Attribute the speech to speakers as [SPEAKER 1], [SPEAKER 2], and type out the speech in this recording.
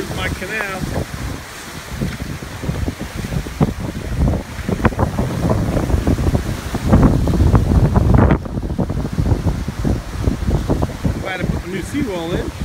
[SPEAKER 1] Here's my canal. Glad to put the new seawall in.